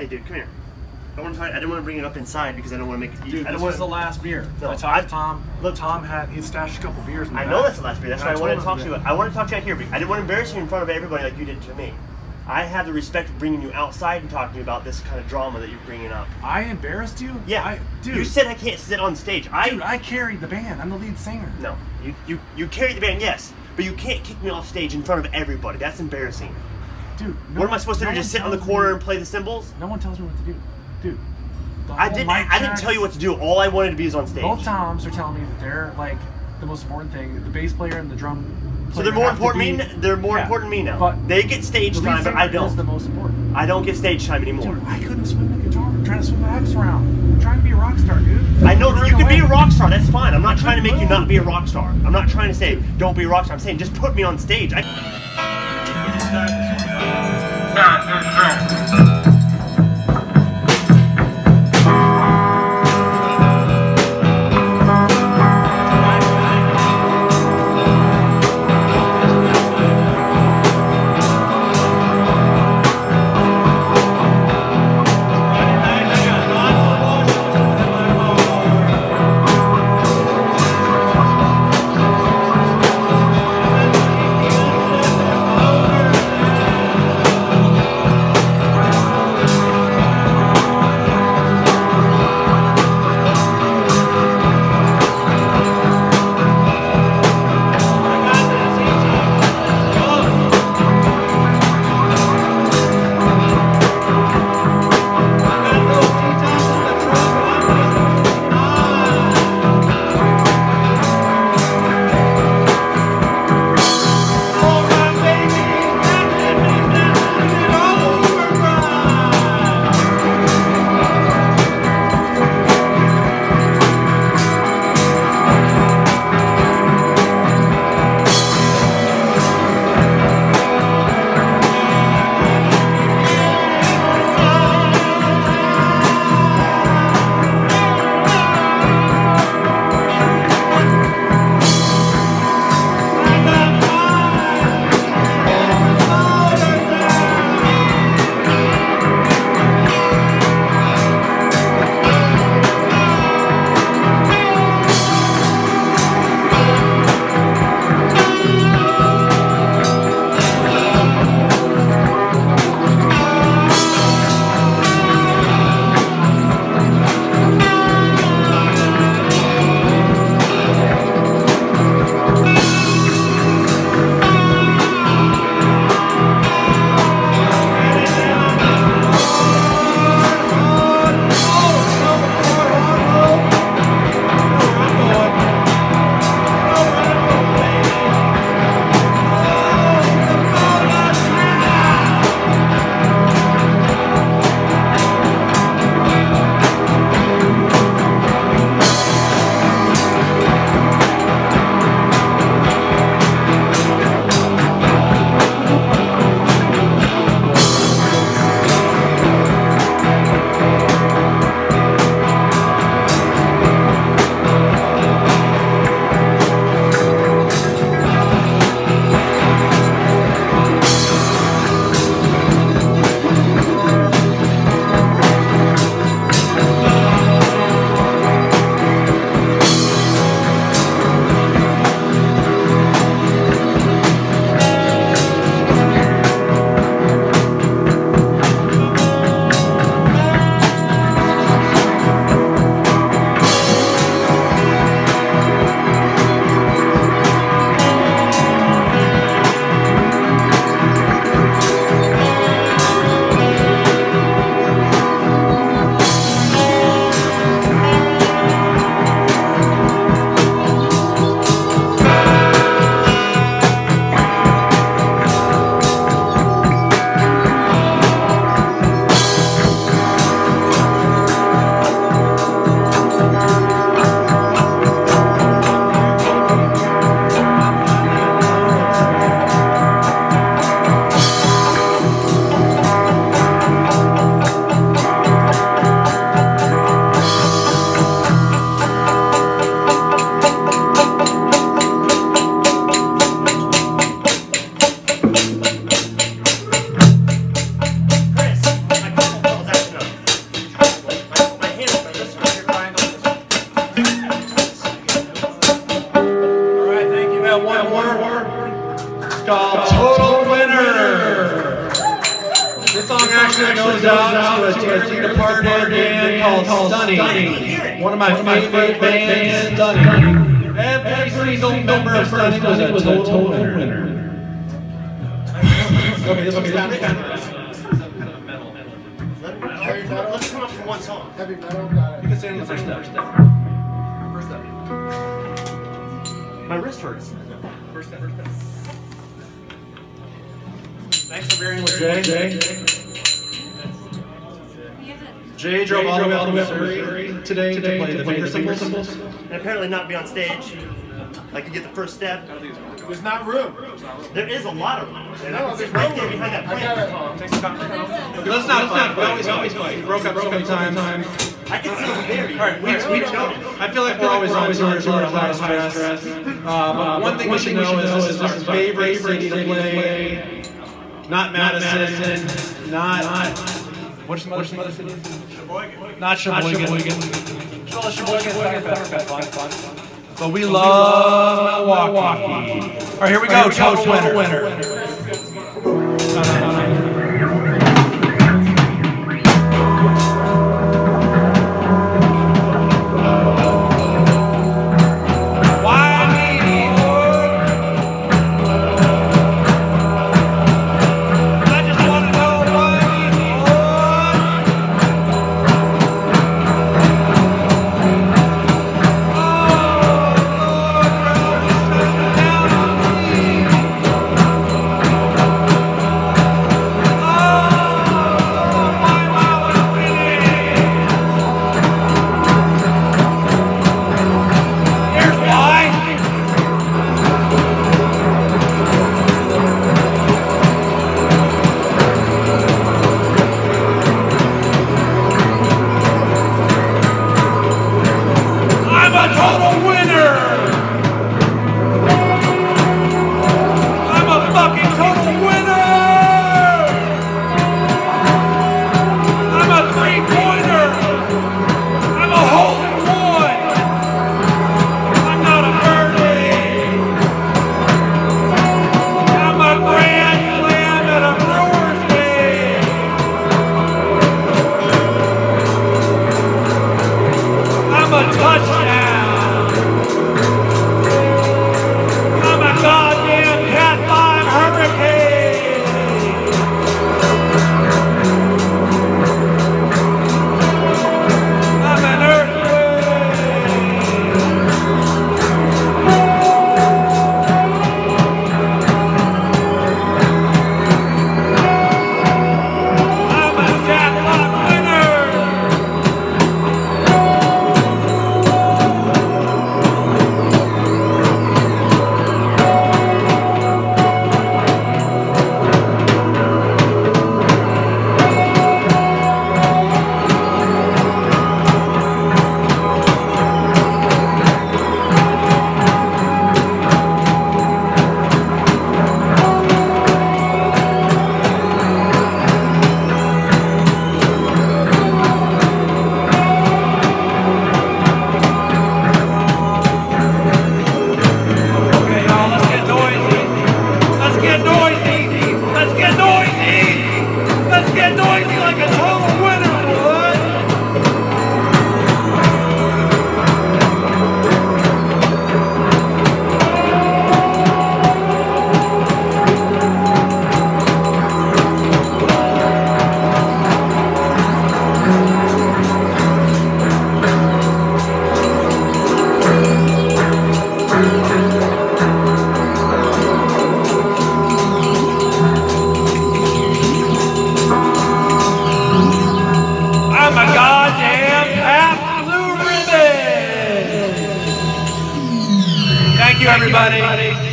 Hey, dude, come here. I didn't want to bring it up inside because I don't want to make it. Dude, this was the last beer. No, I talked to Tom. Look, Tom he stashed a couple beers in the I back. know that's the last beer. That's why I wanted to talk to you. that. I wanted to talk to you out here, but I didn't want to embarrass you in front of everybody like you did to me. I have the respect of bringing you outside and talking to you about this kind of drama that you're bringing up. I embarrassed you? Yeah. Dude. You said I can't sit on stage. Dude, I carried the band. I'm the lead singer. No. You carry the band, yes. But you can't kick me off stage in front of everybody. That's embarrassing. Dude, what am I supposed to do? Just sit on the corner and play the cymbals? No one tells me what to do. Dude. I didn't tell you what to do. All I wanted to be is on stage. Both Toms are telling me that they're like the most important thing. The bass player and the drum player. So they're more important to me. They're more important to me now. But they get stage time, but I don't. That's the most important. I don't get stage time anymore. Dude, I couldn't swim the guitar. I'm trying to swim the X around. I'm trying to be a rock star, dude. I know that you can be a rock star. That's fine. I'm not trying to make you not be a rock star. I'm not trying to say don't be a rock star. I'm saying just put me on stage. goes out to a dearly departed band called Stunning. One of my favorite bands, Stunning. Every single member of Stunning was a total winner. Okay, this one's kind of Let's come up for one song. Heavy metal, got it. You can say on the first step. First step. My wrist hurts. First step. Thanks for bearing with Jay. Jay drove all the way out to Missouri today to play the finger cymbals. And apparently not be on stage. Like to get the first step. There's not room. There is a lot of room. And I No, can sit there's right no there room. behind that I got plant. it. Okay, let's not fight. We always fight. We broke up so many times. I can see over there. Alright, we I feel like we're always on tour, sort of high stress. But one thing we should know is this is our favorite city to play. Not Madison. Not. What's some other cities? Not Sheboygan. But we love Milwaukee. Alright, here we go. Total winner. Thank you, everybody.